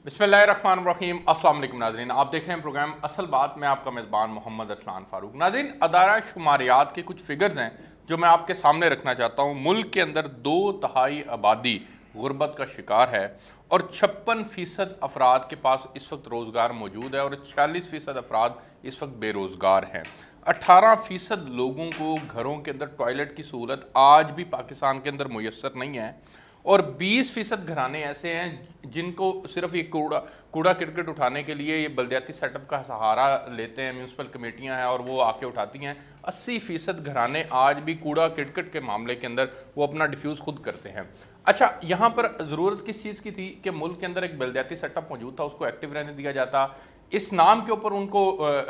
बिस्मिल्लाहिर्रहमानिर्रहीम। अस्सलाम वालेकुम नाज़रीन, आप देख रहे हैं प्रोग्राम असल बात में आपका मेज़बान मोहम्मद अरसलान फारूक। नाज़रीन, अदारा शुमारियात के कुछ फिगर्स हैं जो मैं आपके सामने रखना चाहता हूँ। मुल्क के अंदर 2/3 आबादी गुर्बत का शिकार है और 56% अफराद के पास इस वक्त रोज़गार मौजूद है और 46% अफराद इस वक्त बेरोज़गार हैं। 18% लोगों को घरों के अंदर टॉयलेट की सहूलत आज भी पाकिस्तान के अंदर मुयस्सर नहीं है और 20% घराने ऐसे हैं जिनको सिर्फ ये कूड़ा किरकट उठाने के लिए ये बल्दियाती सेटअप का सहारा लेते हैं। म्यूनसिपल कमेटियां हैं और वो आके उठाती हैं। 80% घराने आज भी कूड़ा किरकट के मामले के अंदर वो अपना डिफ्यूज़ खुद करते हैं। अच्छा, यहाँ पर ज़रूरत किस चीज़ की थी कि मुल्क के अंदर एक बल्दियाती सेटअप मौजूद था, उसको एक्टिव रहने दिया जाता। इस नाम के ऊपर उनको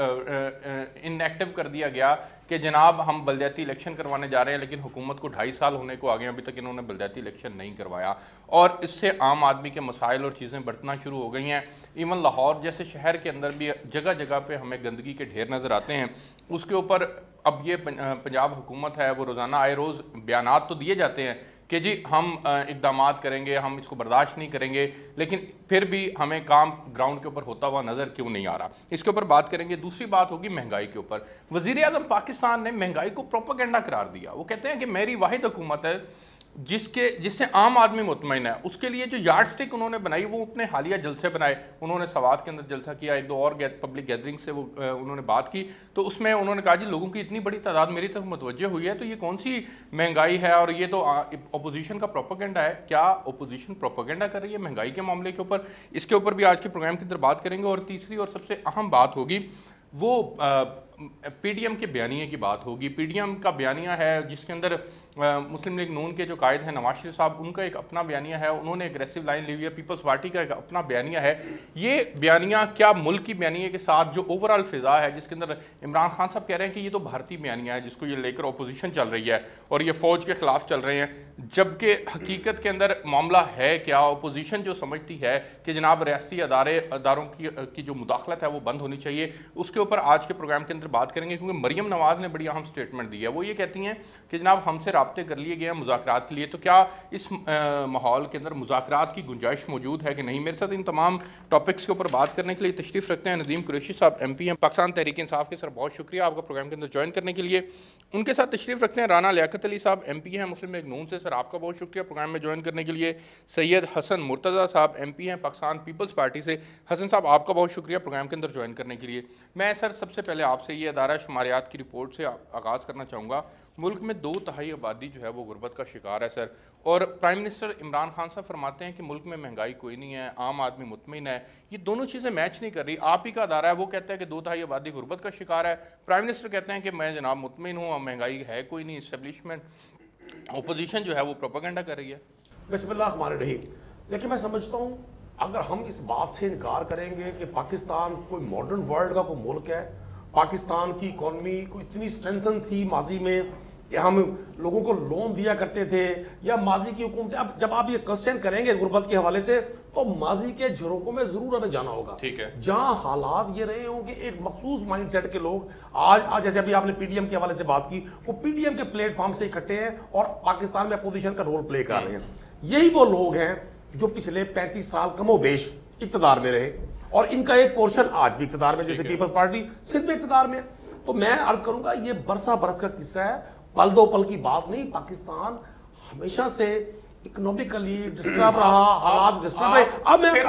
इनएक्टिव कर दिया गया कि जनाब हम बल्दियाती इलेक्शन करवाने जा रहे हैं, लेकिन हुकूमत को 2.5 साल होने को आ गए, अभी तक इन्होंने बल्दियाती इलेक्शन नहीं करवाया और इससे आम आदमी के मसाइल और चीज़ें बढ़ना शुरू हो गई हैं। इवन लाहौर जैसे शहर के अंदर भी जगह जगह पे हमें गंदगी के ढेर नज़र आते हैं। उसके ऊपर अब ये पंजाब हुकूमत है वो रोज़ाना आए रोज़ बयानात तो दिए जाते हैं कि जी हम इक़दामात करेंगे, हम इसको बर्दाश्त नहीं करेंगे, लेकिन फिर भी हमें काम ग्राउंड के ऊपर होता हुआ नज़र क्यों नहीं आ रहा, इसके ऊपर बात करेंगे। दूसरी बात होगी महंगाई के ऊपर। वज़ीर आज़म पाकिस्तान ने महंगाई को प्रोपेगेंडा करार दिया। वो कहते हैं कि मेरी वाहिद हुकूमत है जिससे आम आदमी मुतमईन है। उसके लिए जो यार्ड स्टिक उन्होंने बनाई वो अपने हालिया जलसे बनाए। उन्होंने सवात के अंदर जलसा किया, 1-2 और पब्लिक गैदरिंग से वो उन्होंने बात की, तो उसमें उन्होंने कहा जी लोगों की इतनी बड़ी तादाद मेरी तरफ मुतवज्जे हुई है तो ये कौन सी महंगाई है और ये तो अपोजिशन का प्रोपेगेंडा है। क्या अपोजिशन प्रोपेगेंडा कर रही है महंगाई के मामले के ऊपर? इसके ऊपर भी आज के प्रोग्राम के अंदर बात करेंगे। और तीसरी और सबसे अहम बात होगी वो पीडीएम के बयानिए की बात होगी। पीडीएम का बयानिया है जिसके अंदर मुस्लिम लीग नून के जो कायद हैं नवाज शरीफ साहब, उनका एक अपना बयानिया है, उन्होंने एग्रेसिव लाइन ली हुई है। पीपल्स पार्टी का एक अपना बयानिया है। ये बयानिया क्या मुल्क की बयानिया के साथ जो ओवरऑल फिजा है जिसके अंदर इमरान खान साहब कह रहे हैं कि ये तो भारतीय बयानिया है जिसको ये लेकर अपोजिशन चल रही है और ये फ़ौज के खिलाफ चल रहे हैं, जबकि हकीकत के अंदर मामला है क्या? अपोजिशन जो समझती है कि जनाब रियासती अदारों की जो मुदाखलत है वो बंद होनी चाहिए, उसके ऊपर आज के प्रोग्राम के अंदर बात करेंगे। क्योंकि मरियम नवाज़ ने बड़ी अहम स्टेटमेंट दी है। वो ये कहती हैं कि जनाब हमसे राब्ते कर लिए गए हैं मुज़ाकरात के लिए, तो क्या इस माहौल के अंदर मुज़ाकरात की गुंजाइश मौजूद है कि नहीं? मेरे साथ इन तमाम टॉपिक्स के ऊपर बात करने के लिए तशरीफ़ रखते हैं नदीम कुरैशी साहब, MP हैं पाकिस्तान तहरीक इंसाफ के। सर बहुत शुक्रिया आपका प्रोग्राम के अंदर ज्वाइन करने के लिए। उनके साथ तशरीफ़ रखते हैं राना लियाकत अली साहब, MP हैं मुस्लिम लीग नून से। सर आपका बहुत शुक्रिया प्रोग्राम में ज्वाइन करने के लिए। सैयद हसन मुर्तज़ा साहब, MP हैं पाकिस्तान पीपल्स पार्टी से। हसन साहब आपका बहुत शुक्रिया प्रोग्राम के अंदर ज्वाइन करने के लिए। मैं सर सबसे पहले आपसे ये अदारा शुमारियात की रिपोर्ट से आगाज़ करना चाहूँगा। मुल्क में 2/3 आबादी जो है वो गुर्बत का शिकार है सर, और प्राइम मिनिस्टर इमरान खान साहब फरमाते हैं कि मुल्क में महंगाई कोई नहीं है, आम आदमी मुतमईन है। ये दोनों चीज़ें मैच नहीं कर रही। आप ही का अदारा है वो कहता है कि 2/3 आबादी गुर्बत का शिकार है, प्राइम मिनिस्टर कहते हैं कि मैं जनाब मुतमईन हूँ, महंगाई है कोई नहीं। इस्टेब्लिशमेंट अपोजिशन जो है वो प्रोपेगेंडा कर रही है। बिस्मिल्लाहिर्रहमानिर्रहीम। देखिए, मैं समझता हूँ अगर हम इस बात से इनकार करेंगे कि पाकिस्तान कोई मॉडर्न वर्ल्ड का कोई मुल्क है, पाकिस्तान की इकॉनमी को इतनी स्ट्रेंथन थी माजी में कि हम लोगों को लोन दिया करते थे, या माजी की हुकूमत, अब जब आप ये क्वेश्चन करेंगे गुर्बत के हवाले से तो माजी के झरोकों में जरूर हमें जाना होगा। ठीक है, जहां हालात ये रहे हों कि एक मखसूस माइंडसेट के लोग आज जैसे अभी आपने पीडीएम के हवाले से बात की, वो पीडीएम के प्लेटफॉर्म से इकट्ठे हैं और पाकिस्तान में अपोजिशन का रोल प्ले कर रहे हैं। यही वो लोग हैं जो पिछले 35 साल कमोबेश इक्तदार में रहे और इनका एक पोर्शन आज भी इक्तदार में, जैसे पीपल्स पार्टी सिंध में इक्तदार में। तो मैं अर्ज करूंगा ये बरसा बरस का किस्सा है, पल दो पल की बात नहीं। पाकिस्तान हमेशा से इकोनॉमिकली डिस्टर्ब रहा, हालात डिस्टर्ब रहे। अब मैं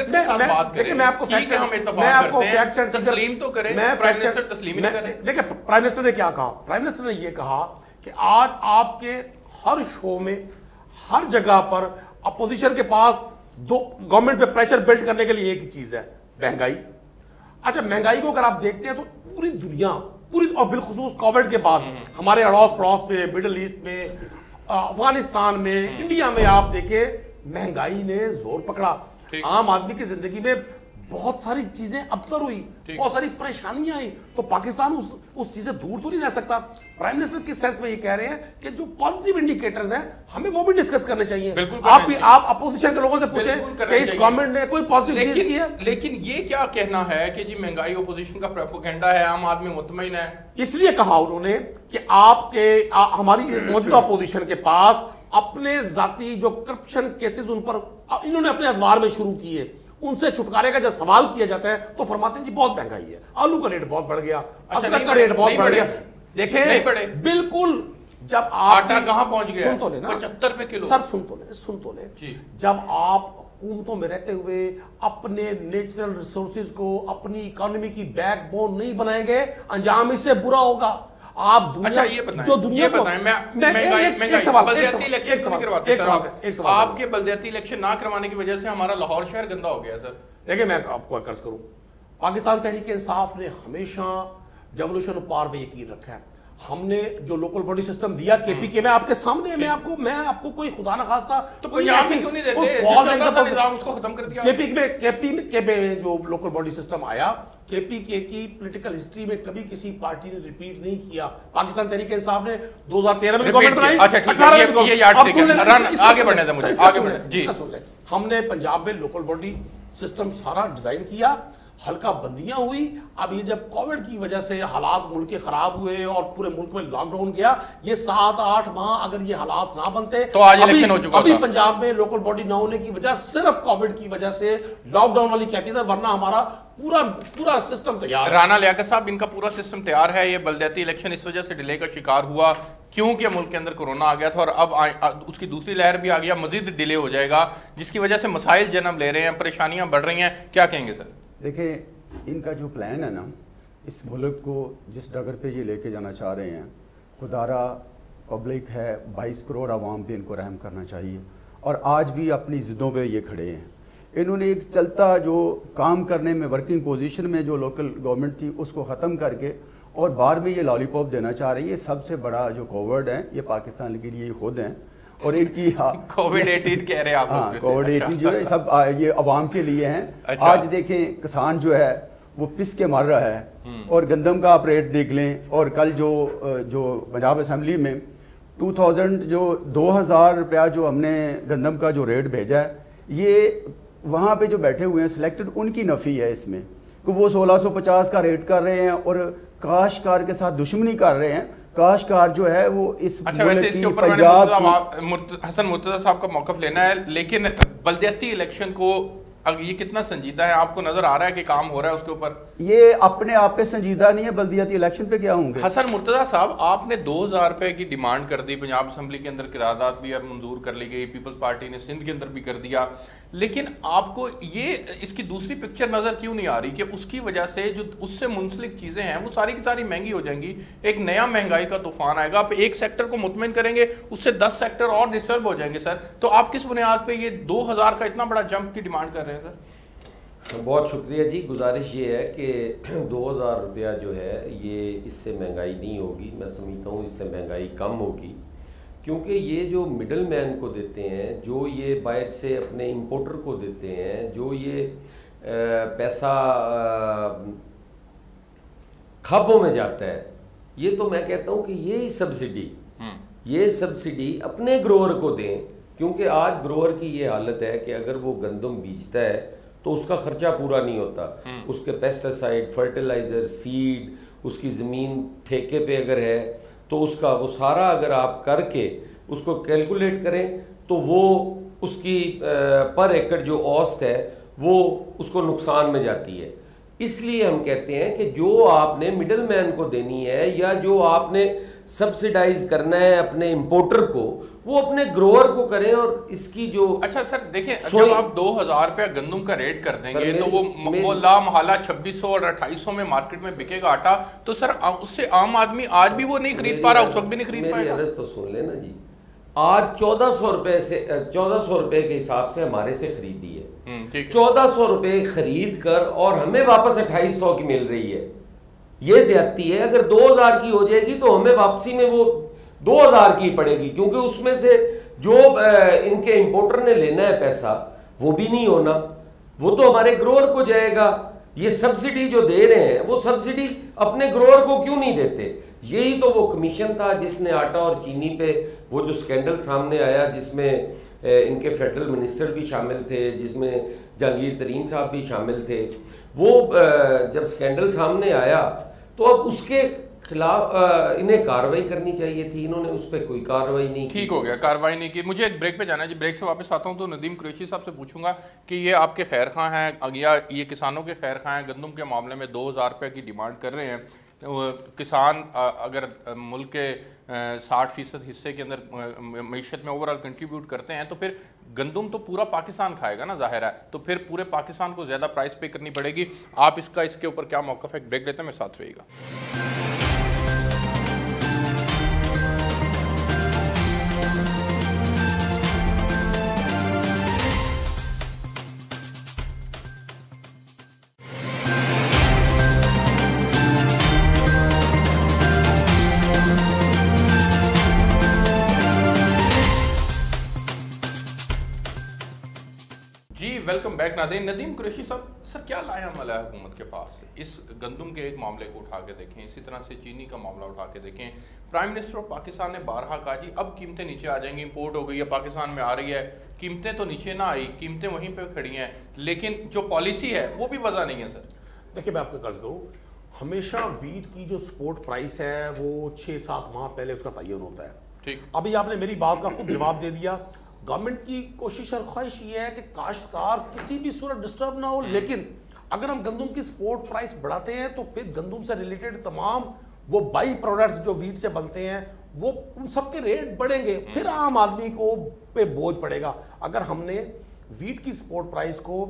आपको फैक्ट तस्लीम तो करें, प्राइम मिनिस्टर तस्लीम नहीं करें। देखिए प्राइम मिनिस्टर ने क्या कहा, प्राइम मिनिस्टर ने ये कहा कि आज आपके हर शो में हर जगह पर अपोजिशन के पास दो गवर्नमेंट पे प्रेशर बिल्ड करने के लिए एक ही चीज है, महंगाई। अच्छा, महंगाई को अगर आप देखते हैं तो पूरी दुनिया, पूरी और बिलखुसूस कोविड के बाद हमारे अड़ोस पड़ोस पे, मिडिल ईस्ट में, अफगानिस्तान में, इंडिया में आप देखें महंगाई ने जोर पकड़ा। आम आदमी की जिंदगी में बहुत सारी चीजें अबतर हुई, बहुत सारी परेशानियां आई। तो पाकिस्तान उस चीज से दूर तो नहीं रह सकता। प्राइम मिनिस्टर किस सेंस में ये कह रहे हैं कि जो पॉजिटिव इंडिकेटर्स हैं हमें वो भी डिस्कस करने चाहिए। आप अपोजिशन के लोगों से पूछें कि इस गवर्नमेंट ने कोई पॉजिटिव चीज की है। लेकिन ये क्या कहना है कि जी महंगाई अपोजिशन का प्रोपेगेंडा है, आम आदमी मुतमईन है। इसलिए कहा उन्होंने कि हमारी मौजूदा अपोजिशन के पास अपने जाती जो करप्शन केसेस उन पर इन्होंने अपने अदवार में शुरू किए, ان سے چھٹکارے کا جب سوال کیا جاتا ہے تو فرماتے ہیں جی بہت مہنگائی ہے، آلو کا ریٹ بہت بڑھ گیا، ادرک کا ریٹ بہت بڑھ گیا. دیکھیں بالکل جب آپ آٹا کہاں پہنچ گیا؟ سن تو لیں نا 75 روپے کلو. سر سن تو لیں. جب آپ حکومتوں میں رہتے ہوئے اپنے نیچرل ریسورسز کو اپنی اکانومی کی بیک بون نہیں بنائیں گے، انجام اس سے برا ہوگا. آپ اچھا یہ بتائیں آپ کے بلدیاتی الیکشن نہ کروانے کی وجہ سے ہمارا لاہور شہر گندا ہو گیا سر. دیکھیں میں آپ کو عرض کروں، پاکستان تحریک انصاف نے ہمیشہ ڈیولوشن آف پاور میں یقین رکھا ہے. ہم نے جو لوکل باڈی سسٹم دیا کے پی کے میں آپ کے سامنے میں آپ کو کوئی خدا نہ خواستہ تو کوئی یہاں کیوں نہیں دیتے نظام اس کو ختم کر دیا. کے پی میں جو لوکل باڈی سسٹم آیا، کے پی کے کی پولیٹیکل ہسٹری میں کبھی کسی پارٹی نے ریپیٹ نہیں کیا. پاکستان تحریک انصاف نے 2013 میں گورنمنٹ بنائی. اچھا ٹھیک ہے یہ یاد سے آگے بڑھنے دیں مجھے آگے بڑھنے جی. ہم نے پنجاب میں لوکل باڈی سسٹم سارا ڈیزائن کیا، ہلکا بندیاں ہوئی. اب یہ جب کووڈ کی وجہ سے حالات ملک کے خراب ہوئے اور پورے ملک میں لاک ڈاؤن گیا، یہ 7-8 ماہ اگر یہ حالات نہ بنتے تو آج الیکشن ہو چکا ابھی پنجاب میں لوکل باڈی نہ ہونے کی وجہ صرف کووڈ کی وجہ سے لاک ڈاؤن والی کیفیت ہے، ورنہ ہمارا پورا سسٹم تیار. رانا لیاقت صاحب ان کا پورا سسٹم تیار ہے. یہ بلدیاتی الیکشن اس وجہ سے ڈیلے کا شکار ہوا کیونکہ ملک کے اندر کورونا آ گیا تھا اور اب اس کی دوسری لہر بھی آ گیا، مزید ڈیلے ہو جائے گا جس کی وجہ سے مسائل جنم لے رہے ہیں، پریشانیاں بڑھ رہی ہیں. کیا کہیں گے سر؟ دیکھیں ان کا جو پلان ہے نا، اس ملک کو جس ڈگر پہ یہ لے کے جانا چاہ رہے ہیں، خدارہ پبلک ہے، 22 کروڑ عوام پہ ان کو رحم کرنا چاہیے. اور آج بھی اپنی ضدوں پہ یہ کھڑے ہیں. انہوں نے ایک چلتا جو کام کرنے میں ورکنگ پوزیشن میں جو لوکل گورنمنٹ تھی اس کو ختم کر کے اور باہر میں یہ لالی پاپ دینا چاہ رہے ہیں. یہ سب سے بڑا جو کووڈ ہے یہ پاکستان کے لیے خود ہیں اور ان کی کووڈ-18 کہہ رہے ہیں آپ لوگ. کووڈ-18 جو ہے سب یہ عوام کے لیے ہیں. آج دیکھیں کسان جو ہے وہ پس کے مر رہا ہے اور گندم کا آپ ریٹ دیکھ لیں. اور کل جو پنجاب اسمبلی میں 2000 روپیہ جو ہم نے گندم کا جو ریٹ بھیجا ہے، یہ وہاں پہ جو بیٹھے ہوئے ہیں سلیکٹڈ ان کی نفی ہے اس میں کہ وہ 1650 کا ریٹ کر رہے ہیں اور کاشتکار کے ساتھ دشمنی کر رہے ہیں. کاشتکار جو ہے وہ اس ویسے اس کے اوپر حسن مرتضیٰ صاحب کا موقف لینا ہے، لیکن بلدیاتی الیکشن کو یہ کتنا سنجیدہ ہے؟ آپ کو نظر آ رہا ہے کہ کام ہو رہا ہے اس کے اوپر؟ یہ اپنے آپ پہ سنجیدہ نہیں ہے، بلدیاتی الیکشن پہ کیا ہوں گے. حسن مرتضیٰ صاحب آپ نے 2000 روپے کی ڈیمانڈ کر دی، پنجاب اسمبلی کے اندر قرارداد بھی اب منظور کر لی گئی، پیپلز پارٹی نے سندھ کے اندر بھی کر دیا، لیکن آپ کو یہ اس کی دوسری پکچر نظر کیوں نہیں آ رہی کہ اس کی وجہ سے جو اس سے منسلک چیزیں ہیں وہ ساری کی ساری مہنگی ہو جائیں گی، ایک نیا مہنگائی کا طوفان آئے گا، آپ ایک سیکٹر کو مطمئن کریں گے اس سے 10 سیکٹر اور ڈسٹرب ہو جائیں گے. سر تو آپ کس بنیاد پہ یہ 2000 کا اتنا بڑا جمپ کی ڈیمانڈ کر رہے ہیں؟ سر بہت شکریہ جی. گزارش یہ ہے کہ 2000 روپیہ جو ہے یہ اس سے مہنگائی نہیں ہوگی. میں سمجھتا ہوں اس سے مہنگائی کم ہوگی، کیونکہ یہ جو مڈل مین کو دیتے ہیں، جو یہ باہر سے اپنے امپورٹر کو دیتے ہیں، جو یہ پیسہ کھابوں میں جاتا ہے، یہ تو میں کہتا ہوں کہ یہ سبسڈی اپنے گروور کو دیں. کیونکہ آج گروور کی یہ حالت ہے کہ اگر وہ گندم بیچتا ہے تو اس کا خرچہ پورا نہیں ہوتا. اس کے پیسٹیسائڈ، فرٹیلائزر، سیڈ، اس کی زمین ٹھیکے پہ اگر ہے تو اس کا وہ سارا اگر آپ کر کے اس کو کیلکولیٹ کریں تو وہ اس کی پر ایکڑ جو اوسط ہے وہ اس کو نقصان میں جاتی ہے. اس لیے ہم کہتے ہیں کہ جو آپ نے مڈل مین کو دینی ہے یا جو آپ نے سبسیڈائز کرنا ہے اپنے امپورٹر کو، وہ اپنے گروور کو کریں. اور اس کی جو اچھا سر دیکھیں، جب آپ 2000 روپیہ گندم کا ریٹ کر دیں گے تو وہ لا محالہ 2600 اور 2800 میں مارکیٹ میں بکے گا آٹا، تو سر اس سے عام آدمی آج بھی وہ نہیں خرید پا رہا، اس وقت بھی نہیں خرید پائے گا. میری عرض تو سن لینا جی. آج 1400 روپے کے حساب سے ہمارے سے خریدی ہے، 1400 روپے خرید کر اور ہمیں واپس 2800 کی مل رہی ہے. یہ زیادتی ہے. اگر 2000 کی ہو جائے گی تو ہمیں واپسی میں وہ 2000 کی پڑے گی، کیونکہ اس میں سے جو ان کے امپورٹر نے لینا ہے پیسہ وہ بھی نہیں ہونا، وہ تو ہمارے گروور کو جائے گا. یہ سبسڈی جو دے رہے ہیں وہ سبسڈی اپنے گروور کو کیوں نہیں دیتے؟ یہی تو وہ کمیشن تھا جس نے آٹا اور چینی پہ وہ جو سکینڈل سامنے آیا، جس میں ان کے فیڈرل منسٹر بھی شامل تھے، جس میں جہانگیر ترین صاحب بھی شامل تھے. وہ جب سکینڈل سامنے آیا تو اب اس کے خلاف انہیں کارروائی کرنی چاہیے تھی، انہوں نے اس پہ کوئی کارروائی نہیں کی. ٹھیک ہو گیا، کارروائی نہیں کی. مجھے ایک بریک پہ جانا ہے جی، بریک سے واپس آتا ہوں تو ندیم قریشی صاحب سے پوچھوں گا کہ یہ آپ کے خیر خواہ ہیں یا یہ کسانوں کے خیر خواہ ہیں، گندم کے معاملے میں 2000 روپے کی ڈیمانڈ کر رہے ہیں. کسان اگر ملک کے 60% حصے کے اندر معیشت میں اوورال کنٹریبیوٹ کرتے ہیں تو پھر گندم تو پورا پاکستان کھائے گا نا، ظاہر ہے، تو پھر پورے پاکستان کو زیادہ پرائس پے کرنی پڑے گی. آپ اس کے اوپر کیا موقف ہے؟ بریک لیتے ہیں، میرے ساتھ رہیے گا. ویلکم بیک ناظرین. ندیم قریشی صاحب، سر کیا لایا عمل ہے حکومت کے پاس؟ اس گندم کے ایک معاملے کو اٹھا کے دیکھیں، اسی طرح سے چینی کا معاملہ اٹھا کے دیکھیں. پرائم منسٹر آف پاکستان نے بارہا کہا جی اب قیمتیں نیچے آ جائیں گی، امپورٹ ہو گئی ہے، پاکستان میں آ رہی ہے. قیمتیں تو نیچے نہ آئی، قیمتیں وہیں پہ کھڑی ہیں، لیکن جو پالیسی ہے وہ بھی وضع نہیں ہے. سر دیکھیں میں آپ کو عرض کروں، ہمیشہ ویٹ کی جو سپورٹ پرائس ہے وہ 6-7 ماہ پہلے اس کا تعین ہوتا ہے. ٹھیک، ابھی آپ نے میری بات کا خود جواب دے دیا. گورنمنٹ کی کوشش اور خواہش یہ ہے کہ کاشتکار کسی بھی صورت ڈسٹرب نہ ہو، لیکن اگر ہم گندم کی سپورٹ پرائس بڑھاتے ہیں تو پھر گندم سے ریلیٹڈ تمام وہ بائی پروڈکٹس جو ویٹ سے بنتے ہیں وہ ان سب کے ریٹ بڑھیں گے، پھر عام آدمی کو پہ بوجھ پڑے گا. اگر ہم نے ویٹ کی سپورٹ پرائس کو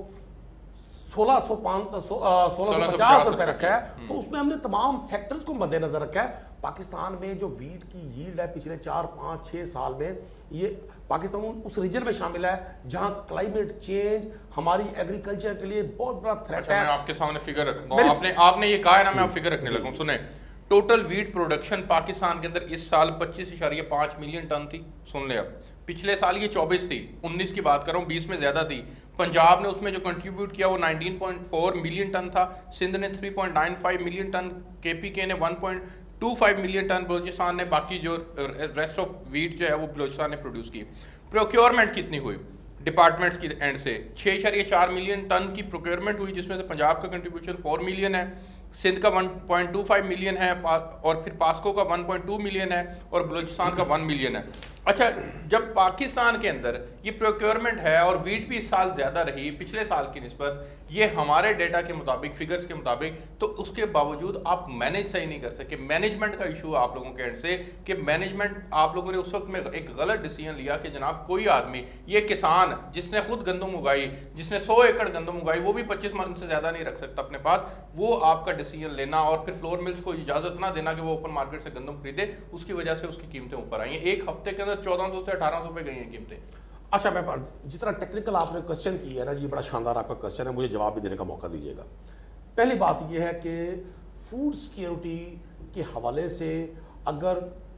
1650 روپے رکھا ہے تو اس میں ہم نے تمام فیکٹرز کو مد نظر رکھا ہے. پاکستان میں جو ویٹ کی ییلڈ ہے پچھلے 4-5-6 سال میں، یہ پاکستان اس ریجن میں شامل ہے جہاں کلائمیٹ چینج ہماری ایگریکلچر کے لیے بہت بڑا تھریٹ ہے. میں آپ کے سامنے فگر رکھتا ہوں، آپ نے یہ کہا ہے نا، میں آپ فگر رکھنے لگا ہوں. سنیں، ٹوٹل ویٹ پروڈکشن پاکستان کے اندر اس سال 25.5 ملین ٹن تھی. سن لیں، اب پچھلے سال یہ 24 تھی، 19 کی بات کر رہا ہوں، 20 میں زیادہ تھی. پنجاب نے اس میں جو کنٹریبیوٹ کیا وہ 19.4 ملین ٹن تھا، سندھ نے 3.95 ملین ٹن، کے پی کے نے 1.25 ملین ٹن، بلوچستان نے، باقی جو ریسٹ آف ویٹ جو ہے وہ بلوچستان نے پروڈیوس کی. پروکیورمنٹ کتنی ہوئی ڈپارٹمنٹس کی اینڈ سے؟ 6.4 ملین ٹن کی پروکیورمنٹ ہوئی، جس میں سے پنجاب کا کنٹریبیوشن 4 ملین ہے، سندھ کا 1.25 ملین ہے، اور پھر پاسکو کا 1.2 ملین ہے، اور بلوچستان کا 1 ملین ہے. اچھا، جب پاکستان کے اندر یہ پروکیورمنٹ ہے اور ویٹ بھی اس سال زیادہ رہی پچھلے سال کی نسبت، یہ ہمارے ڈیٹا کے مطابق، فگرز کے مطابق، تو اس کے باوجود آپ مینیج صحیح نہیں کر سکے. مینجمنٹ کا ایشو ہے آپ لوگوں کے اینڈ سے کہ مینجمنٹ، آپ لوگوں نے اس وقت میں ایک غلط ڈیسیژن لیا کہ جناب کوئی آدمی، یہ کسان جس نے خود گندم اگائی، جس نے 100 ایکڑ گندم اگائی، وہ بھی 25 من سے زیادہ نہیں رکھ سکتا اپنے پاس. وہ آپ کا ڈیسیژن لینا اور پھر فلور ملز کو اجازت نہ دینا کہ وہ اوپن مارکیٹ سے گندم خریدے، اس کی وجہ سے اس کی قیمتیں اوپر آئی ہیں. ایک ہفتے کے اندر 1400 سے 1800 پہ گئی ہیں قیمتیں. اچھا، میں جتنا ٹیکنیکل آپ نے کوسچن کی ہے نا جی، بڑا شاندار آپ کا کوسچن ہے، مجھے جواب بھی دینے کا موقع دیجیے گا. پہلی بات یہ ہے کہ فوڈ سیکیورٹی کے حوالے سے اگر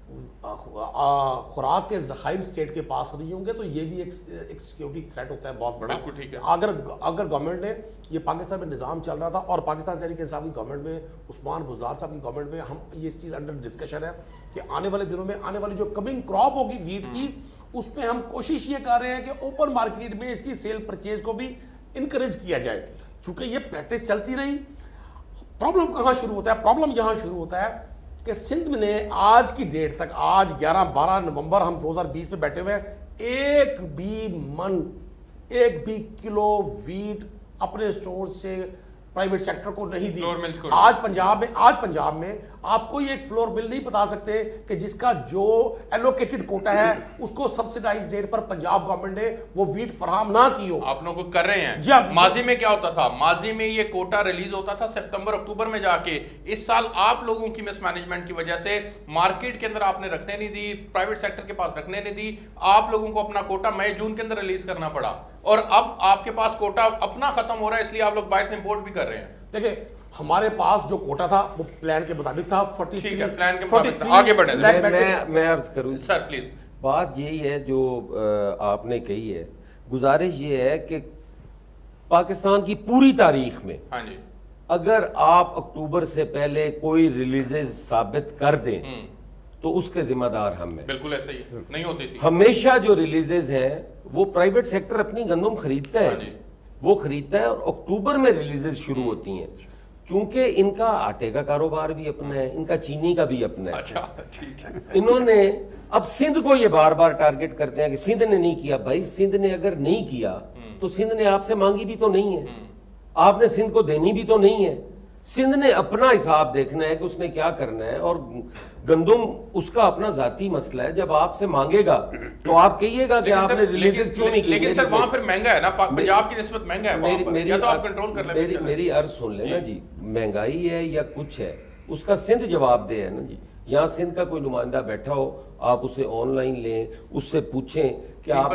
خوراک کے ذخائر اسٹیٹ کے پاس نہیں ہوں گے تو یہ بھی ایک سیکیورٹی تھریٹ ہوتا ہے بہت بڑا. بالکل ٹھیک ہے. اگر گورنمنٹ نے، یہ پاکستان میں نظام چل رہا تھا اور پاکستان تحریک انصاف کی گورنمنٹ میں، عثمان بزدار صاحب کی گورنمنٹ میں، ہم یہ اس چیز انڈر ڈسکشن ہے کہ آنے والے دنوں میں آنے والی جو کمنگ کراپ ہوگی ویٹ کی، اس میں ہم کوشش یہ کر رہے ہیں کہ اوپن مارکیٹ میں اس کی سیل پرچیز کو بھی انکریج کیا جائے. چونکہ یہ پریکٹس چلتی رہی. پرابلم کہاں شروع ہوتا ہے؟ پرابلم یہاں شروع ہوتا ہے کہ سندھ نے آج کی ڈیٹ تک، آج 11-12 نومبر ہم 2020 میں بیٹھے ہوئے ہیں، ایک بھی کلو ویٹ اپنے سٹور سے پرائیویٹ سیکٹر کو نہیں دی. آج پنجاب میں آپ کوئی ایک فلور بل نہیں بتا سکتے کہ جس کا جو ایلوکیٹڈ کوٹا ہے اس کو سبسیڈائز ریٹ پر پنجاب گورنمنٹ نے وہ ویٹ فراہم نہ کی ہو. آپ لوگوں کو کر رہے ہیں. ماضی میں کیا ہوتا تھا؟ ماضی میں یہ کوٹا ریلیز ہوتا تھا سپتمبر اکتوبر میں جا کے. اس سال آپ لوگوں کی مس مینجمنٹ کی وجہ سے مارکیٹ کے اندر آپ نے رکھنے نہیں دی، پرائیویٹ سیکٹر کے پاس رکھنے نہیں دی. آپ لوگوں کو اپنا کوٹا مئی جون کے اندر ریلیز کرنا پڑا، اور اب آپ کے پاس کوٹا اپنا ختم ہو رہا ہے، اس لیے آپ لوگ باہر سے امپورٹ بھی کر رہے ہیں. دیکھیں، ہمارے پاس جو کوٹا تھا وہ پلان کے مطابق تھا. ٹھیک ہے، پلان کے مطابق آگے بڑھیں. میں عرض کروں سر پلیز. بات یہی ہے جو آپ نے کہی ہے. گزارش یہ ہے کہ پاکستان کی پوری تاریخ میں ہاں جی، اگر آپ اکتوبر سے پہلے کوئی ریلیزز ثابت کر دیں تو اس کے ذمہ دار ہم ہیں. بالکل ایسا ہی نہیں ہوتی تھی. ہمیشہ جو ریلیزز ہیں وہ پرائیویٹ سیکٹر اپنی گندم خریدتا ہے، ہاں جی، وہ خریدتا ہے، اور اکتوبر میں ریلیزز شروع ہوتی ہیں. چونکہ ان کا آٹے کا کاروبار بھی اپنا ہے، ان کا چینی کا بھی اپنا ہے، اچھا ٹھیک ہے، انہوں نے اب سندھ کو یہ بار بار ٹارگٹ کرتے ہیں کہ سندھ نے نہیں کیا. بھائی سندھ نے اگر نہیں کیا تو سندھ نے آپ سے مانگی بھی تو نہیں ہے، آپ نے سندھ کو دینی بھی تو نہیں ہے. سندھ نے اپنا حساب دیکھنا ہے کہ اس نے کیا کرنا ہے، اور گندم اس کا اپنا ذاتی مسئلہ ہے. جب آپ سے مانگے گا تو آپ کہیے گا کہ آپ نے ریلیزز کیوں نہیں کی. لیکن سر وہاں پھر مہنگا ہے نا، پنجاب کی نسبت مہنگا ہے وہاں پر، یا تو آپ کنٹرول کر لیں. میری عرض سن لیں نا جی، مہنگائی ہے یا کچھ ہے اس کا سندھ جواب دے ہے نا جی. یہاں سندھ کا کوئی نمائندہ بیٹھا ہو، آپ اسے آن لائن لیں، اس سے پوچھیں کہ آپ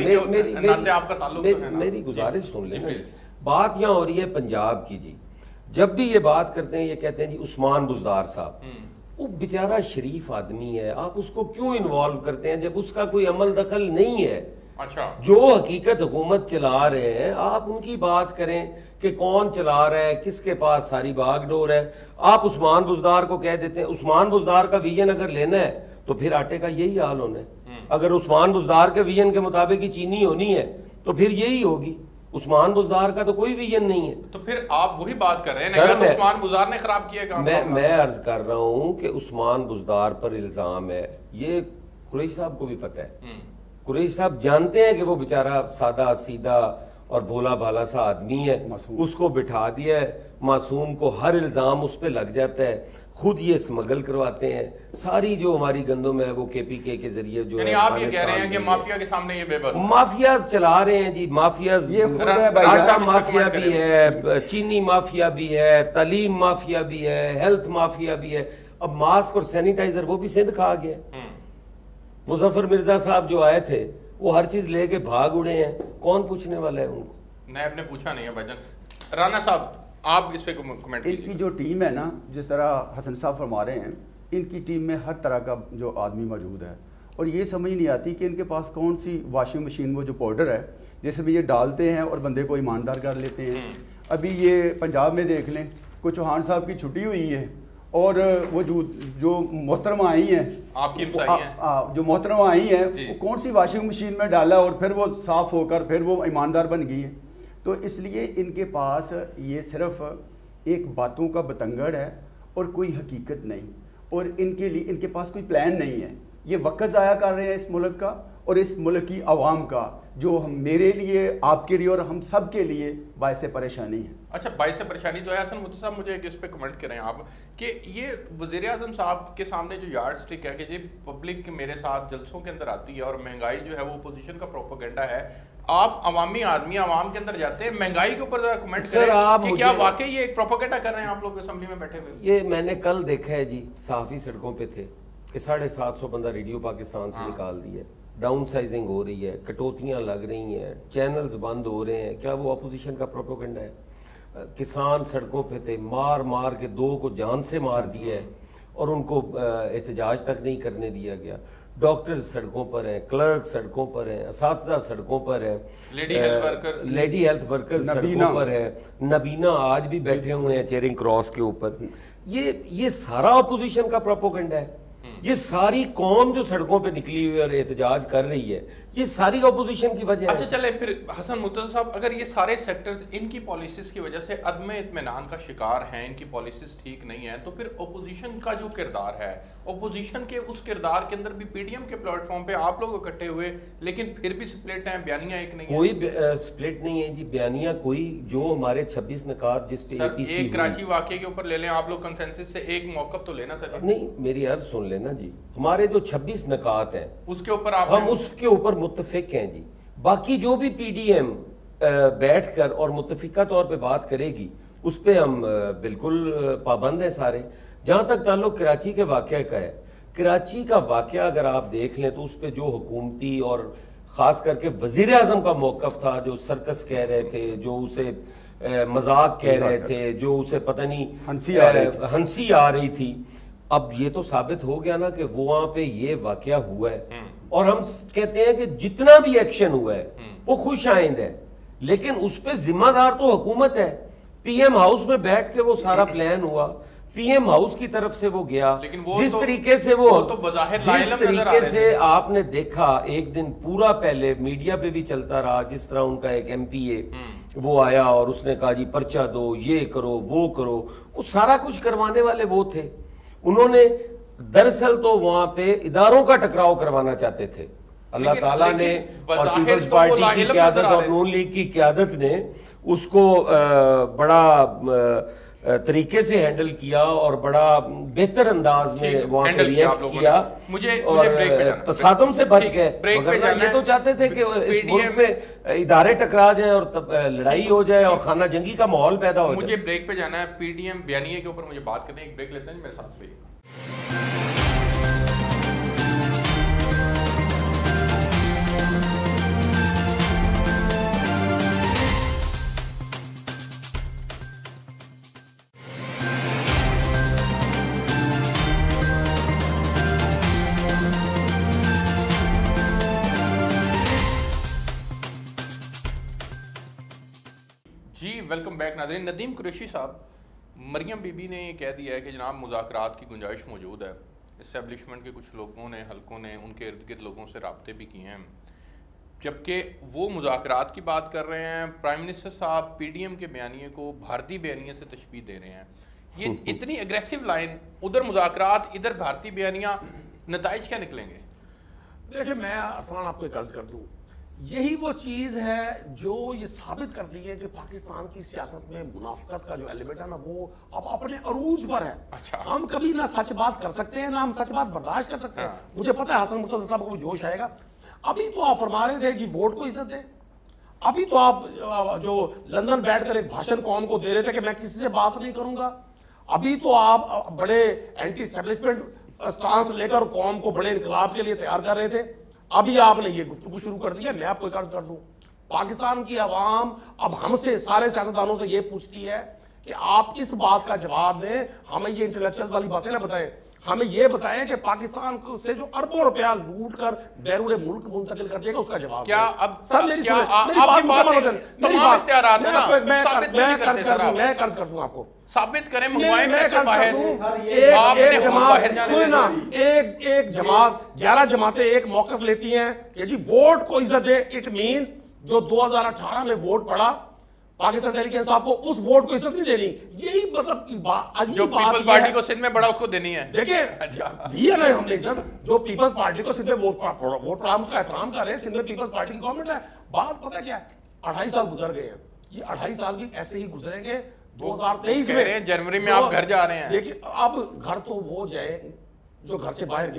میری گزارش سن لیں. بات یہاں ہو رہی ہے پنجاب کی جی. جب بھی یہ بات کرتے ہیں یہ کہتے ہیں جی عثمان بزدار صاحب، وہ بیچارہ شریف آدمی ہے، آپ اس کو کیوں انوالو کرتے ہیں جب اس کا کوئی عمل دخل نہیں ہے. اچھا جو حقیقت حکومت چلا رہے ہیں آپ ان کی بات کریں کہ کون چلا رہا ہے، کس کے پاس ساری باغ ڈور ہے. آپ عثمان بزدار کو کہہ دیتے ہیں. عثمان بزدار کا ویژن اگر لینا ہے تو پھر آٹے کا یہی حال ہونا ہے. اگر عثمان بزدار کے ویژن کے مطابق ہی چینی ہونی ہے تو پھر یہی ہوگی. عثمان بزدار کا تو کوئی ویژن نہیں ہے. تو پھر آپ وہی بات کر رہے ہیں کہ عثمان بزدار نے خراب کیا کام. میں عرض کر رہا ہوں کہ عثمان بزدار پر الزام ہے، یہ قریشی صاحب کو بھی پتہ ہے. قریشی صاحب جانتے ہیں کہ وہ بیچارہ سادہ سیدھا اور بھولا بھالا سا آدمی ہے، اس کو بٹھا دیا ہے. معصوم کو ہر الزام اس پہ لگ جاتا ہے، خود یہ اسمگل کرواتے ہیں. ساری جو ہماری گندم ہے وہ کے پی کے ذریعے جو ہے، آپ یہ کہہ رہے ہیں کہ مافیا کے سامنے یہ بے بس مافیاز چلا رہے ہیں جی. مافیاز آٹا مافیا بھی ہے، چینی مافیا بھی ہے، تعلیم مافیا بھی ہے، ہیلتھ مافیا بھی ہے. اب ماسک اور سینیٹائزر وہ بھی سندھ کھا گیا. مظفر مرزا صاحب جو آئے تھے وہ ہر چیز لے کے بھاگ اڑے ہیں. کون پوچھنے والا ہے ان کو؟ نیب نے پوچھا نہیں ہے بھجن. رانا صاحب آپ اس پہ کمنٹ کیجئے. ان کی جو ٹیم ہے نا، جس طرح حسن صاحب فرما رہے ہیں، ان کی ٹیم میں ہر طرح کا جو آدمی موجود ہے، اور یہ سمجھ نہیں آتی کہ ان کے پاس کون سی واشنگ مشین، وہ جو پاؤڈر ہے جیسے بھی یہ ڈالتے ہیں اور بندے کو ایماندار کر لیتے ہیں. ابھی یہ پنجاب میں دیکھ لیں، کوئی چوہان صاحب کی چھٹی ہوئی ہے اور وہ جو محترمہ آئی ہیں، آپ کی جو محترمہ آئی ہیں، وہ کون سی واشنگ مشین میں ڈالا اور پھر وہ صاف ہو کر پھر وہ ایماندار بن گئی ہے. تو اس لیے ان کے پاس یہ صرف ایک باتوں کا بتنگڑ ہے اور کوئی حقیقت نہیں، اور ان کے لیے ان کے پاس کوئی پلان نہیں ہے. یہ وقت ضائع کر رہے ہیں اس ملک کا اور اس ملک کی عوام کا، جو میرے لیے، آپ کے لیے اور ہم سب کے لیے باعث پریشانی ہے. اچھا باعث پریشانی تو ہے. حسن مفتی صاحب مجھے ایک اس پہ کمنٹ کریں آپ کہ یہ وزیر اعظم صاحب کے سامنے جو یارڈ سٹک ہے کہ جی پبلک میرے ساتھ جلسوں کے اندر آتی ہے اور مہنگائی جو ہے وہ اپوزیشن کا پروپیگنڈا ہے، آپ عوامی آدمی عوام کے اندر جاتے ہیں، مہنگائی کے اوپر ذرا کمنٹ کریں کہ کیا واقعی یہ ایک پروپیگنڈا کر رہے ہیں آپ لوگ اسمبلی میں بیٹھے ہوئے؟ یہ میں نے کل دیکھا ہے جی، صحافی سڑکوں پہ تھے کہ 750 بندہ ریڈیو پاکستان سے نکال دیا، ڈاؤن سائزنگ ہو رہی ہے، کٹوتیاں لگ رہی ہیں، چینلز بند ہو رہے ہیں. کیا وہ اپوزیشن کا پروپیگنڈا ہے؟ کسان سڑکوں پہ تھے، مار مار کے 2 کو جان سے مار دیا ہے اور ان کو احتجاج تک نہیں کرنے دیا گیا. ڈاکٹر سڑکوں پر ہیں، کلرک سڑکوں پر ہیں، اساتذہ سڑکوں پر ہیں، لیڈی ہیلتھ ورکر سڑکوں پر ہیں، نبینا آج بھی بیٹھے ہوئے ہیں چیرنگ کراس کے اوپر. یہ سارا اپوزیشن کا پروپیگنڈا ہے. یہ ساری قوم جو سڑکوں پہ نکلی ہوئی اور احتجاج کر رہی ہے، یہ ساری اپوزیشن کی وجہ ہے. اچھا چلے پھر حسن مرتضی صاحب، اگر یہ سارے سیکٹرز ان کی پالیسیز کی وجہ سے عدم اطمینان کا شکار ہیں، ان کی پالیسیز ٹھیک نہیں ہیں، تو پھر اپوزیشن کا جو کردار ہے، اپوزیشن کے اس کردار کے اندر بھی پی ڈی ایم کے پلیٹ فارم پہ آپ لوگ اکٹھے ہوئے لیکن پھر بھی سپلٹ ہیں، بیانیہ ایک نہیں ہے. کوئی سپلٹ نہیں ہے جی، بیانیہ کوئی. جو ہمارے 26 نکات جس پہ ایک کراچی واقعے کے اوپر لے لیں آپ لوگ کنسنسس سے، ایک موقف تو لینا سر. نہیں میری عرض سن لینا جی، ہمارے جو 26 نکات ہیں اس کے اوپر ہم اس کے اوپر متفق ہیں جی. باقی جو بھی پی ڈی ایم بیٹھ کر اور متفقہ طور پہ بات کرے گی اس پہ ہم بالکل پابند ہیں سارے. جہاں تک تعلق کراچی کے واقعہ کا ہے، کراچی کا واقعہ اگر آپ دیکھ لیں تو اس پہ جو حکومتی اور خاص کر کے وزیر اعظم کا موقف تھا، جو سرکس کہہ رہے تھے، جو اسے مذاق کہہ رہے تھے، جو اسے پتہ نہیں ہنسی آ رہی تھی، اب یہ تو ثابت ہو گیا نا کہ وہاں پہ یہ واقعہ ہوا ہے. اور ہم کہتے ہیں کہ جتنا بھی ایکشن ہوا ہے وہ خوش آئند ہے، لیکن اس پہ ذمہ دار تو حکومت ہے. پی ایم ہاؤس میں بیٹھ کے وہ سارا پلان ہوا، پی ایم ہاؤس کی طرف سے وہ گیا، جس طریقے سے جس طریقے سے آپ نے دیکھا ایک دن پورا پہلے میڈیا پہ بھی چلتا رہا، جس طرح ان کا ایک ایم پی اے وہ آیا اور اس نے کہا جی پرچہ دو، یہ کرو وہ کرو، وہ سارا کچھ کروانے والے وہ تھے. انہوں نے دراصل تو وہاں پہ اداروں کا ٹکراؤ کروانا چاہتے تھے. اللہ تعالیٰ نے اور پیپلز پارٹی کی قیادت اور نون لیگ کی قیادت نے اس کو بڑا طریقے سے ہینڈل کیا اور بڑا بہتر انداز میں وہاں پہ ریئیکٹ کیا اور تصادم سے بچ گئے. مگر یہ تو چاہتے تھے کہ اس ملک میں ادارے ٹکرا جائیں اور لڑائی ہو جائے اور خانہ جنگی کا ماحول پیدا ہو جائے. مجھے بریک پہ جانا ہے. پی ڈی ایم بیانیے کے اوپر مجھے بات کرتے ہیں. ایک بریک لیتے ہیں، میرے ساتھ رہیے. جی ویلکم بیک ناظرین. ندیم قریشی صاحب، مریم بی بی نے یہ کہہ دیا ہے کہ جناب مذاکرات کی گنجائش موجود ہے. اسٹیبلشمنٹ کے کچھ لوگوں نے، حلقوں نے، ان کے ارد گرد لوگوں سے رابطے بھی کیے ہیں، جبکہ وہ مذاکرات کی بات کر رہے ہیں. پرائم منسٹر صاحب پی ڈی ایم کے بیانیے کو بھارتی بیانیے سے تشبیہ دے رہے ہیں. یہ اتنی اگریسو لائن، ادھر مذاکرات ادھر بھارتی بیانیاں، نتائج کیا نکلیں گے؟ دیکھیں میں عرفان آپ کو ایک عرض کر دوں، یہی وہ چیز ہے جو یہ ثابت کرتی ہے کہ پاکستان کی سیاست میں منافقت کا جو ایلیمنٹ ہے نا وہ اب اپنے عروج پر ہے. ہم کبھی نہ سچ بات کر سکتے ہیں نہ ہم سچ بات برداشت کر سکتے ہیں. مجھے پتہ ہے حسن مرتضیٰ صاحب کو بھی جوش آئے گا. ابھی تو آپ فرما رہے تھے کہ ووٹ کو عزت دیں. ابھی تو آپ جو لندن بیٹھ کر ایک بھاشن قوم کو دے رہے تھے کہ میں کسی سے بات نہیں کروں گا. ابھی تو آپ بڑے اینٹی اسٹیبلشمنٹ سٹانس لے کر قوم کو بڑے انقلاب کے لیے تیار کر رہے تھے. ابھی آپ نے یہ گفتگو شروع کر دی ہے. میں آپ کو ایک عرض کر دوں، پاکستان کی عوام اب ہم سے، سارے سیاستدانوں سے یہ پوچھتی ہے کہ آپ اس بات کا جواب دیں. ہمیں یہ انٹلیکچوئل والی باتیں نہ بتائیں، ہمیں یہ بتائیں کہ پاکستان سے جو اربوں روپیہ لوٹ کر بیرون ملک منتقل کر دے گا اس کا جواب کیا اب سر میری میں قرض کر دوں آپ کو ثابت کریں، منگوائیں پیسے باہر. ایک جماعت 11 جماعتیں ایک موقف لیتی ہیں کہ جی ووٹ کو عزت دے. اٹ مینز جو 2018 میں ووٹ پڑا پاکستان تحریک انصاف کو، اس ووٹ کو عزت نہیں دینی. یہی مطلب جو پیپلز پارٹی کو سندھ میں بڑا اس کو دینی ہے. دیکھیں دیا نا ہم نے عزت. جو پیپلز پارٹی کو سندھ میں ووٹ پڑا ہم اس کا احترام کر رہے ہیں. سندھ میں پیپلز پارٹی کی گورنمنٹ ہے. بات پتہ کیا ہے، 28 سال گزر گئے ہیں. یہ 28 سال بھی ایسے ہی گزریں گے. 2023 میں جنوری میں آپ گھر جا رہے ہیں. لیکن اب گھر تو وہ جائیں جو گھر سے باہر گئے.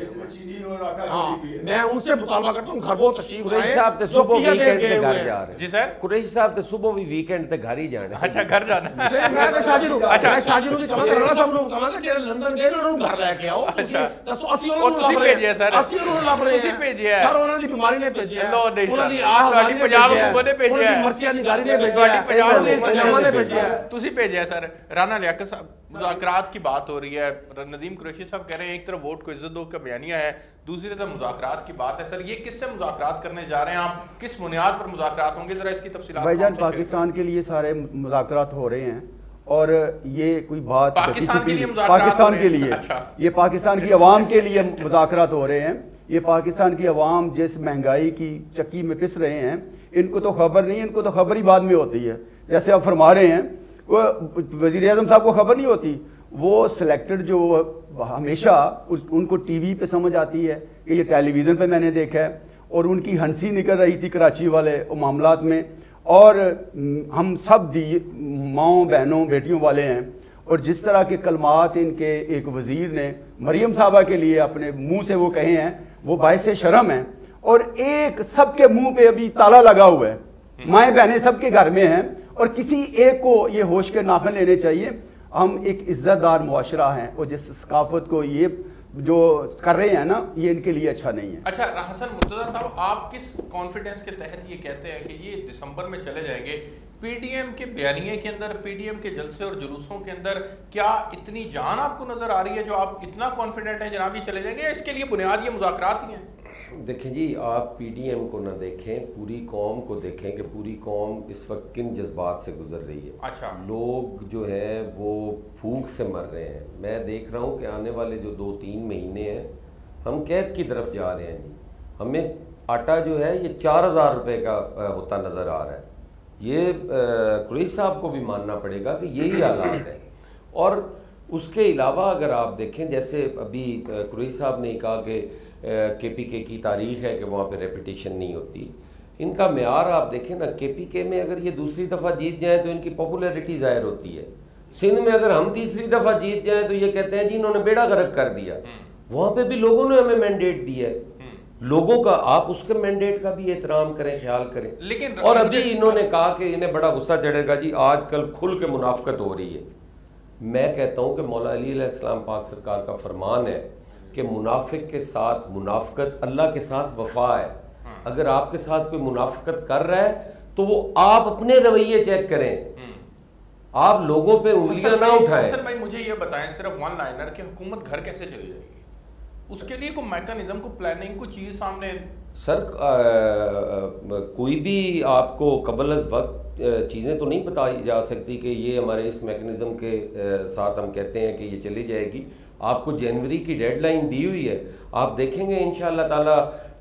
میں ان سے مطالبہ کرتا ہوں گھر وہ تشریف قریشی صاحب تے صبح ویکینڈ تے گھر جا رہے ہیں. جی سر قریشی صاحب تے صبح بھی ویکینڈ تے گھر ہی جانا. اچھا گھر جانا ہے. میں تے شاجی نو کی کہاں کرنا صاحب نو کہاں کہ جڑے لندن گئے انہوں نے گھر لے کے آؤ. اچھا دسو اسی انہوں نے تسی بھیجیا سر، اسی انہوں نے لب رہے تسی بھیجیا سر. انہوں نے بیماری نے بھیجیا، لو نہیں انہوں سر، نے آہذاری نے پنجاب بھیجیا، حکومت نے بھیجیا، انہوں نے مرثیہ نگاری نے بھیجیا، پنجاب پنجابہ نے بھیجیا. تسی بھیجیا سر. رانا لیاقت صاحب، مذاکرات کی بات ہو رہی ہے. ندیم قریشی صاحب کہہ رہے ہیں ایک طرف ووٹ کو عزت دو کا بیانیہ ہے، دوسری طرف مذاکرات کی بات ہے. سر یہ کس سے مذاکرات کرنے جا رہے ہیں آپ؟ کس بنیاد پر مذاکرات ہوں گے؟ ذرا اس کی تفصیلات. بھائی جان پاکستان کے لیے سارے مذاکرات ہو رہے ہیں اور یہ کوئی بات پاکستان کے لیے پاکستان کے لیے، یہ پاکستان کی عوام کے لیے مذاکرات ہو رہے ہیں. یہ پاکستان کی عوام جس مہنگائی کی چکی میں پس رہے ہیں، ان کو تو خبر نہیں، ان کو تو خبر ہی بعد میں ہوتی ہے. جیسے آپ فرما رہے ہیں وہ وزیر اعظم صاحب کو خبر نہیں ہوتی. وہ سلیکٹڈ جو ہمیشہ ان کو ٹی وی پہ سمجھ آتی ہے کہ یہ ٹیلی ویژن پہ میں نے دیکھا ہے، اور ان کی ہنسی نکل رہی تھی کراچی والے معاملات میں. اور ہم سب ماؤں بہنوں بیٹیوں والے ہیں، اور جس طرح کے کلمات ان کے ایک وزیر نے مریم صاحبہ کے لیے اپنے منہ سے وہ کہے ہیں وہ باعث شرم ہیں. اور ایک سب کے منہ پہ ابھی تالا لگا ہوا ہے. مائیں بہنیں سب کے گھر میں ہیں اور کسی ایک کو یہ ہوش کے ناخن لینے چاہیے. ہم ایک عزت دار معاشرہ ہیں اور جس ثقافت کو یہ جو کر رہے ہیں نا یہ ان کے لیے اچھا نہیں ہے. اچھا حسن مرتضیٰ صاحب، آپ کس کانفیڈنس کے تحت یہ کہتے ہیں کہ یہ دسمبر میں چلے جائیں گے؟ پی ڈی ایم کے بیانیے کے اندر، پی ڈی ایم کے جلسے اور جلوسوں کے اندر کیا اتنی جان آپ کو نظر آ رہی ہے جو آپ اتنا کانفیڈنٹ ہیں جناب یہ چلے جائیں گے، یا اس کے لیے بنیاد یہ مذاکرات ہی ہیں؟ دیکھیں جی، آپ پی ڈی ایم کو نہ دیکھیں، پوری قوم کو دیکھیں کہ پوری قوم اس وقت کن جذبات سے گزر رہی ہے. اچھا لوگ جو ہے وہ بھوک سے مر رہے ہیں. میں دیکھ رہا ہوں کہ آنے والے جو 2-3 مہینے ہیں ہم قید کی طرف جا رہے ہیں. جی ہمیں آٹا جو ہے یہ 4000 روپے کا ہوتا نظر آ رہا ہے. یہ قریشی صاحب کو بھی ماننا پڑے گا کہ یہی حالات ہیں. اور اس کے علاوہ اگر آپ دیکھیں جیسے ابھی قریشی صاحب نے کہا کہ کے پی کے کی تاریخ ہے کہ وہاں پہ ریپیٹیشن نہیں ہوتی. ان کا معیار آپ دیکھیں نا, کے پی کے میں اگر یہ دوسری دفعہ جیت جائیں تو ان کی پاپولیرٹی ظاہر ہوتی ہے. سندھ میں اگر ہم تیسری دفعہ جیت جائیں تو یہ کہتے ہیں جی انہوں نے بیڑا غرق کر دیا. وہاں پہ بھی لوگوں نے ہمیں مینڈیٹ دیا ہے. لوگوں کا آپ اس کے مینڈیٹ کا بھی احترام کریں, خیال کریں. لیکن اور ابھی انہوں نے کہا کہ انہیں بڑا غصہ چڑھے گا جی آج کل کھل کے منافقت ہو رہی ہے. میں کہتا ہوں کہ مولا علی علیہ السلام پاک سرکار کا فرمان ہے کہ منافق کے ساتھ منافقت اللہ کے ساتھ وفا ہے. اگر آپ کے ساتھ کوئی منافقت کر رہا ہے تو وہ آپ اپنے رویے چیک کریں, آپ لوگوں پہ انگلیاں نہ اٹھائیں. حسن بھائی مجھے یہ بتائیں صرف ون لائنر کہ حکومت گھر کیسے چلی جائے گی, اس کے لیے کوئی میکانزم, کو پلاننگ, کوئی چیز سامنے؟ سر کوئی بھی آپ کو قبل از وقت چیزیں تو نہیں بتائی جا سکتی کہ یہ ہمارے اس میکانزم کے ساتھ ہم کہتے ہیں کہ یہ چلی جائے گی. آپ کو جنوری کی ڈیڈ لائن دی ہوئی ہے, آپ دیکھیں گے انشاءاللہ تعالی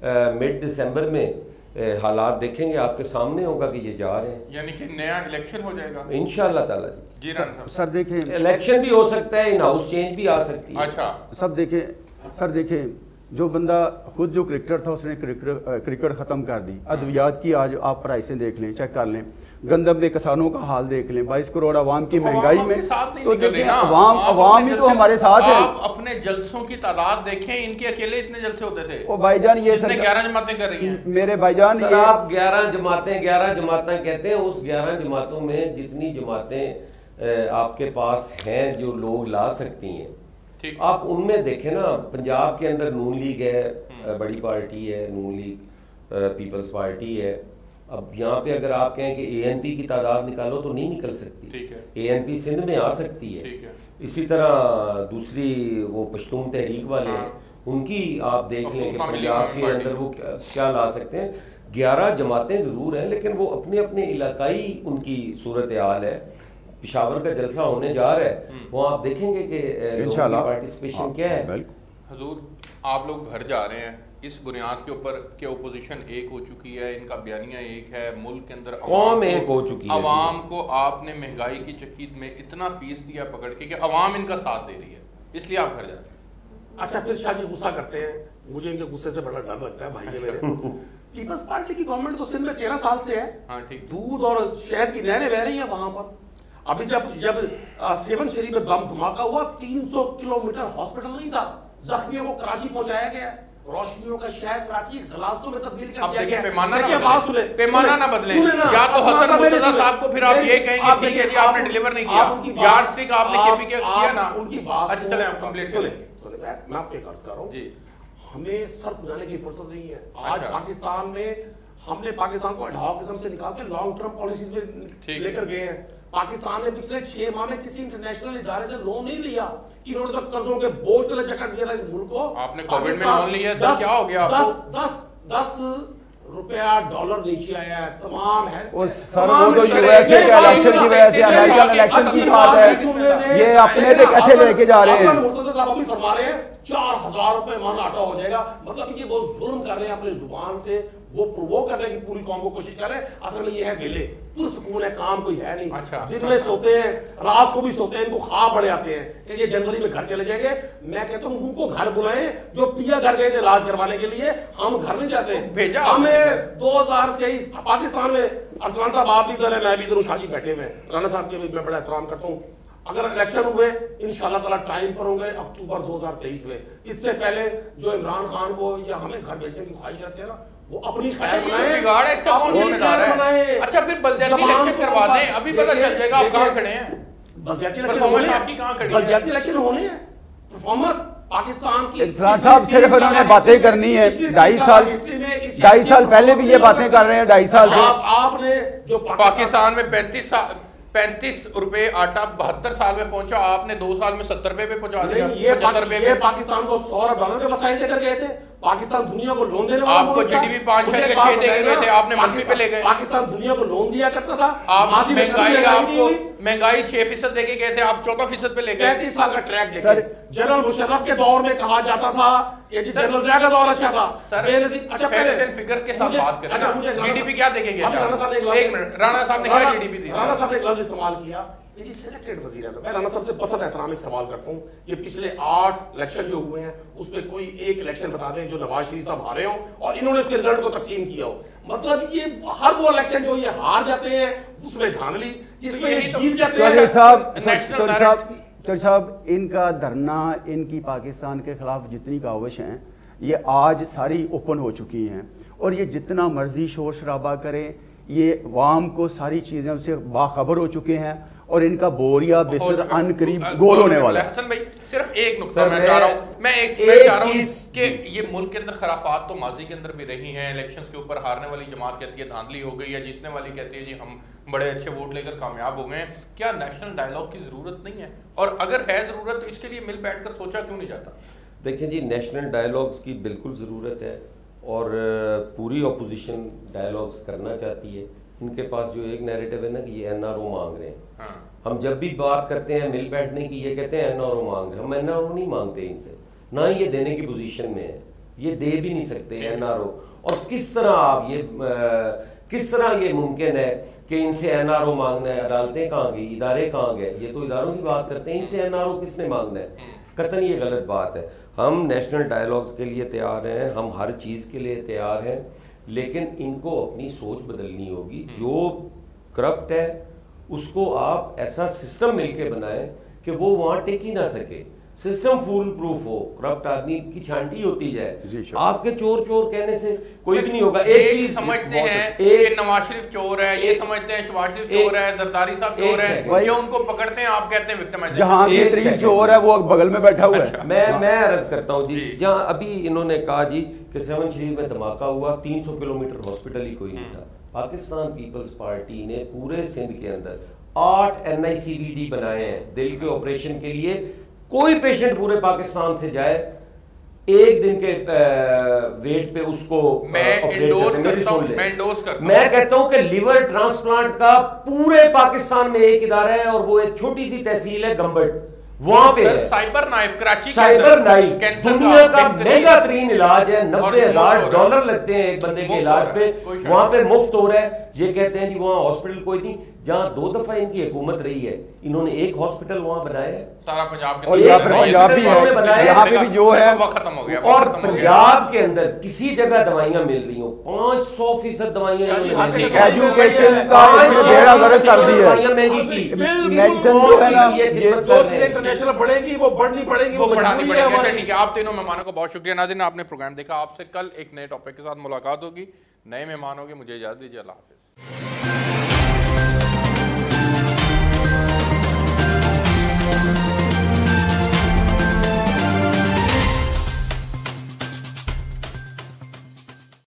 مڈ دسمبر میں حالات دیکھیں گے, آپ کے سامنے ہوگا کہ یہ جا رہے ہیں. یعنی کہ نیا الیکشن ہو جائے گا انشاءاللہ تعالی. جی رانا صاحب. سر دیکھیں الیکشن بھی ہو سکتا ہے, ان ہاؤس چینج بھی آ سکتی ہے. اچھا سب دیکھیں سر, دیکھیں جو بندہ خود جو کرکٹر تھا اس نے کرکٹ ختم کر دی. ادویات کی آج آپ پرائسیں دیکھ لیں, چیک کر لیں. گندم کے کسانوں کا حال دیکھ لیں, 22 کروڑ عوام کی مہنگائی میں. تو دیکھیں عوام بھی تو ہمارے ساتھ ہے. آپ اپنے جلسوں کی تعداد دیکھیں, ان کے اکیلے اتنے جلسے ہوتے تھے. وہ بھائی جان یہ سر 11 جماعتیں کر رہی ہیں میرے بھائی جان. سر آپ 11 جماعتیں کہتے ہیں, اس 11 جماعتوں میں جتنی جماعتیں آپ کے پاس ہیں جو لوگ لا سکتی ہیں, آپ ان میں دیکھیں نا. پنجاب کے اندر نون لیگ ہے, بڑی پارٹی ہے نون لیگ, پیپلز پارٹی ہے. اب یہاں پہ اگر آپ کہیں کہ اے این پی کی تعداد نکالو تو نہیں نکل سکتی. اے این پی سندھ میں آ سکتی ہے. اسی طرح دوسری وہ پشتون تحریک والے ہیں, ان کی آپ دیکھ لیں کہ پنجاب کے اندر وہ کیا لا سکتے ہیں. 11 جماعتیں ضرور ہیں لیکن وہ اپنے اپنے علاقائی ان کی صورتحال ہے. پشاور کا جلسہ ہونے جا رہا ہے, وہاں آپ دیکھیں گے کہ انشاءاللہ پارٹیسپیشن کیا ہے. حضور آپ لوگ گھر جا رہے ہیں اس بنیاد کے اوپر کہ اپوزیشن ایک ہو چکی ہے, ان کا بیانیہ ایک ہے, ملک کے اندر قوم ایک ہو چکی ہے. عوام کو آپ نے مہنگائی کی چکید میں اتنا پیس دیا پکڑ کے کہ عوام ان کا ساتھ دے رہی ہے, اس لیے آپ گھر جا رہے ہیں. اچھا پھر شاہ جی غصہ کرتے ہیں, مجھے ان کے غصے سے بڑا ڈر لگتا ہے بھائی میرے. پیپلز پارٹی کی گورنمنٹ تو سندھ میں 13 سال سے ہے. ہاں ٹھیک. دودھ اور شہد کی نہریں بہ رہی ہیں وہاں پر. ابھی جب سیون شریف میں بم دھماکہ ہوا 300 کلومیٹر ہاسپٹل نہیں تھا, زخمیوں کو کراچی پہنچایا گیا. روشنیوں کا شہر کراچی غلاظتوں میں تبدیل کر دیا گیا. پیمانہ نہ بدلیں, یا تو حسن مرتضیٰ صاحب کو پھر آپ یہ کہیں گے ٹھیک ہے جی آپ نے ڈیلیور نہیں کیا, یارڈ اسٹک آپ نے کے پی کے کیا نا. اچھا چلیں آپ کمپلیٹ کریں. میں آپ کے عرض کر رہا ہوں جی, ہمیں سر کھجانے کی فرصت نہیں ہے. آج پاکستان میں ہم نے پاکستان کو ایڈہاکزم سے نکال کے لانگ ٹرم پالیسیز میں لے کر گئے ہیں. پاکستان نے پچھلے 6 ماہ میں کسی انٹرنیشنل ادارے سے لون نہیں لیا. انہوں نے تو قرضوں کے بوجھ تلے جکڑ دیا تھا اس ملک کو. آپ نے کووڈ میں لون لیا سر, کیا ہو گیا آپ کو؟ 10 روپیہ ڈالر نیچے آیا ہے. تمام ہے سر وہ تو یو ایس اے کے الیکشن کی وجہ سے, امریکن الیکشن کی بات ہے, یہ اپنے پہ کیسے لے کے جا رہے ہیں. حسن مرتضیٰ صاحب ابھی فرما رہے ہیں 4000 روپے من آٹا ہو جائے گا. مطلب یہ وہ ظلم کر رہے ہیں اپنے زبان سے, وہ پرووک کرنے کی پوری قوم کو کوشش کر رہے ہیں. اصل میں یہ ہے ویلے, پرسکون ہے, کام کوئی ہے نہیں. دن میں سوتے ہیں, رات کو بھی سوتے ہیں, ان کو خواب بڑے آتے ہیں کہ یہ جنوری میں گھر چلے جائیں گے. میں کہتا ہوں ان کو گھر بلائیں جو پیا گھر گئے تھے علاج کروانے کے لیے. ہم گھر نہیں جاتے. ہمیں 2023 پاکستان میں, ارسلان صاحب آپ بھی ادھر ہیں, میں بھی ادھر ہوں, شاہ جی بیٹھے ہوئے ہیں, رانا صاحب کے بھی میں بڑا احترام کرتا ہوں. اگر الیکشن ہوئے انشاءاللہ تعالیٰ ٹائم پر ہوں گے اکتوبر 2023 میں. اس سے پہلے جو عمران خان کو یا ہمیں گھر بھیجنے کی خواہش رکھتے ہیں نا, وہ اپنی خیر بنائیں. بگاڑ ہے اس کا کون ذمہ دار ہے؟ اچھا پھر بلدیاتی الیکشن کروا دیں, ابھی پتہ چل جائے گا آپ کہاں کھڑے ہیں. بلدیاتی الیکشن ہونے ہیں, پرفارمنس پاکستان کی. اصلاح صاحب صرف انہوں نے باتیں کرنی ہے, 2.5 سال پہلے بھی یہ باتیں کر رہے ہیں, 2.5 سال سے. آپ نے جو پاکستان میں 35 روپے آٹا 72 سال میں پہنچا, آپ نے 2 سال میں 70 روپے پہ پہنچا دیا. یہ پاکستان کو $100 کے وسائل دے کر گئے تھے. पाकिस्तान दुनिया को लोन देने वाला आपको मुल्क था। GDP 5 मुझे के एक बात 6 दे बताइए गए ना, थे, आपने मंफी पे ले गए। पाकिस्तान दुनिया को लोन दिया करता था, आप माजी में कभी महंगाई नहीं हुई। महंगाई 6% दे के गए थे, आप 14% पे ले गए। 35 साल का ट्रैक देखें। जनरल मुशर्रफ के दौर में कहा जाता था कि जी जनरल ज़िया का दौर अच्छा था। सर अच्छा फैक्ट्स एंड फिगर के साथ बात करें। अच्छा मुझे जीडीपी क्या देखेंगे? राणा साहब ने एक मिनट, राणा साहब ने क्या जीडीपी दी? राणा साहब ने एक लफ्ज इस्तेमाल किया, ये सिलेक्टेड वजीर है। मैं राणा साहब से बसत एहतराम एक सवाल करता हूँ, ये पिछले 8 इलेक्शन जो हुए हैं उसमें कोई एक इलेक्शन बता दें जो नवाज शरीफ साहब हारे हो और इन्होंने उसके रिजल्ट को तकसीम किया हो। मतलब ये हर वो इलेक्शन जो ये हार जाते हैं उसमें धांधली, जिसमें ये जीत जाते हैं। चौधरी साहब इनका धरना, इनकी पाकिस्तान के खिलाफ जितनी काविश हैं ये आज सारी ओपन हो चुकी हैं और ये जितना मर्जी शोर शराबा करें ये वाम को सारी चीज़ों से बाखबर हो चुके हैं और इनका बोरिया बिस्तर अन करीब गोल होने वाला है। हसन भाई सिर्फ एक नुक्ता मैं चाह रहा हूं, मैं चाह रहा हूं कि ये मुल्क के अंदर खराफात तो माजी के अंदर भी रही हैं। इलेक्शंस के ऊपर हारने वाली जमात कहती है धांधली हो गई है, जीतने वाली कहती है जी हम बड़े अच्छे वोट लेकर कामयाब हो गए। क्या नेशनल डायलॉग की जरूरत नहीं है? और अगर है जरूरत तो इसके लिए मिल बैठकर सोचा क्यों नहीं जाता? देखिए जी, नेशनल डायलॉग्स की बिल्कुल ज़रूरत है और पूरी अपोजिशन डायलॉग्स करना चाहती है। इनके पास जो एक नैरेटिव है ना कि ये एनआरओ मांग रहे हैं। हाँ। हम जब भी बात करते हैं मिल बैठने की, ये कहते हैं एनआरओ मांग रहे हैं। हम एनआरओ नहीं मांगते इनसे, ना ही ये देने की पोजीशन में है, ये दे भी नहीं सकते एनआरओ। और किस तरह ये मुमकिन है कि इनसे एनआरओ मांगना है? अदालतें कहाँ गई, इदारे कहाँ गए? ये तो इदारों की बात करते हैं, इनसे एनआरओ किसने मांगना है? कतई ये गलत बात है। हम नेशनल डायलॉग्स के लिए तैयार हैं, हम हर चीज़ के लिए तैयार हैं, लेकिन इनको अपनी सोच बदलनी होगी। जो करप्ट है उसको आप ऐसा सिस्टम मिलके बनाएं कि वो वहाँ टिक ही ना सके, सिस्टम फुल प्रूफ हो, करप्ट आदमी की छांटी होती जाए। आपके चोर चोर कहने से कोई भी नहीं होगा। एक चीज समझते हैं कि नवाज शरीफ चोर है, ये समझते हैं शहबाज शरीफ चोर है, जरदारी साहब चोर है, ये उनको पकड़ते हैं, आप कहते हैं विक्टिमाइजेशन। जहां बेहतरीन चोर है वो बगल में बैठा हुआ है। मैं अर्ज करता हूं जी, जहां अभी इन्होंने कहा जी कि 7 शरीफ में धमाका हुआ, 300 किलोमीटर हॉस्पिटल ही कोई नहीं था। पाकिस्तान पीपल्स पार्टी ने पूरे सिंध के अंदर 8 NICVD बनाए हैं दिल के ऑपरेशन के लिए। कोई पेशेंट पूरे पाकिस्तान से जाए, एक दिन के वेट पे उसको मैं कहता हूं कि लिवर ट्रांसप्लांट का पूरे पाकिस्तान में एक इदारा है और वो एक छोटी सी तहसील है गंबट, वहां पे है। Cyber knife Karachi, cyber knife दुनिया का महंगा तरीन इलाज है, $90,000 लगते हैं एक बंदे के इलाज पे, वहां पे मुफ्त हो रहा है। ये कहते हैं कि वहाँ हॉस्पिटल कोई नहीं, जहाँ 2 दफा इनकी हुकूमत रही है, इन्होंने एक हॉस्पिटल वहाँ बनाया है। सारा पंजाब के और यहाँ पे भी जो है वो खत्म हो गया। और पंजाब के अंदर किसी जगह दवाइयाँ मिल रही हो, 500% दवाइयाँ एजुकेशन का बेड़ा गर्क कर दी है। महंगी की मेडिसिन जो है ना ये इंटरनेशनल बढ़ेगी, वो बढ़नी पड़ेगी, वो बढ़ानी पड़ेगी। ठीक है, आप तीनों मेहमानों को बहुत शुक्रिया। नाज़रीन, आपने प्रोग्राम देखा। आपसे कल एक नए टॉपिक के साथ मुलाकात होगी, नए मेहमान होंगे। मुझे इजाजत दीजिए, अल्लाह हाफिज़।